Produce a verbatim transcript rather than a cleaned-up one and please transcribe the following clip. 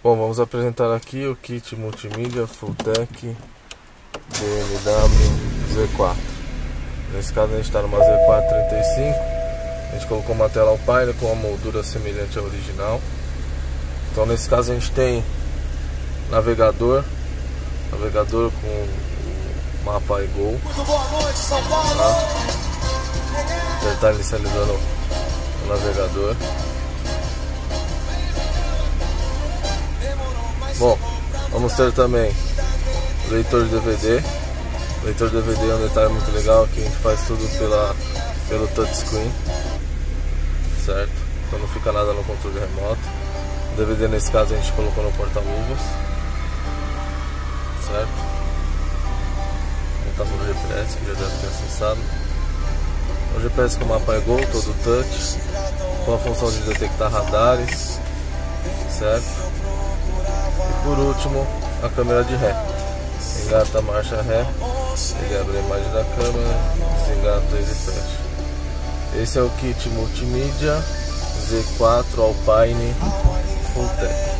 Bom, vamos apresentar aqui o kit multimídia Fulltech B M W Z quatro. Nesse caso a gente está numa Z quatro trinta e cinco. A gente colocou uma tela Alpine com uma moldura semelhante à original. Então nesse caso a gente tem navegador, navegador com o mapa iGo. Tá? Ele está inicializando o navegador. Bom, vamos ter também leitor de D V D. Leitor de D V D é um detalhe muito legal, que a gente faz tudo pela, pelo touchscreen, certo? Então não fica nada no controle remoto. O D V D nesse caso a gente colocou no porta-luvas, certo? Montar no G P S, que já deve ter acessado. O G P S com o mapa iGo, todo touch, com a função de detectar radares, certo? E por último, a câmera de ré. Engata a marcha ré, ele abre a imagem da câmera, desengata e ele fecha. Esse é o kit multimídia Z quatro Alpine Fulltech.